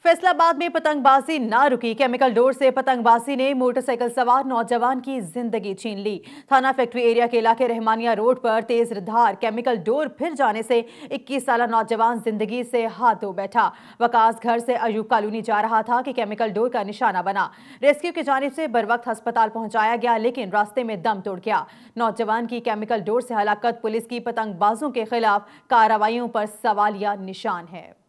फैसलाबाद में पतंगबाजी ना रुकी। केमिकल डोर से पतंगबाजी ने मोटरसाइकिल सवार नौजवान की जिंदगी छीन ली। थाना फैक्ट्री एरिया के इलाके रहमानिया रोड पर तेज धार केमिकल डोर फिर जाने से 21 साल नौजवान जिंदगी से हाथ धो बैठा। वकास घर से अयूब कॉलोनी जा रहा था कि केमिकल डोर का निशाना बना। रेस्क्यू की जानिब से बर वक्त अस्पताल पहुंचाया गया, लेकिन रास्ते में दम तोड़ गया। नौजवान की केमिकल डोर से हलाकत पुलिस की पतंगबाजों के खिलाफ कार्रवाइयों पर सवालिया निशान है।